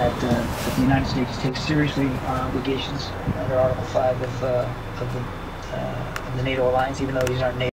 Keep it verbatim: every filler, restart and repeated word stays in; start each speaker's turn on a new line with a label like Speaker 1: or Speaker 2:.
Speaker 1: that, uh, that the United States takes seriously our obligations under Article five of, uh, of, the, uh, of the NATO alliance, even though these aren't NATO